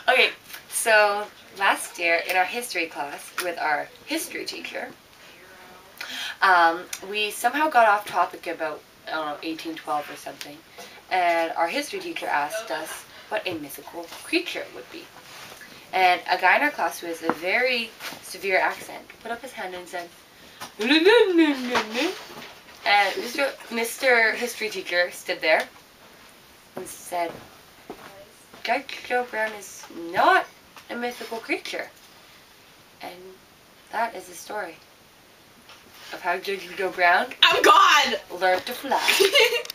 Okay, so last year in our history class with our history teacher, we somehow got off topic about, I don't know, 1812 or something, and our history teacher asked us what a mythical creature would be. And a guy in our class who has a very severe accent put up his hand and said, and Mr. History Teacher stood there and said, Judge Joe Brown is not a mythical creature. And that is the story of how Judge Joe Brown I'm God! learned to fly.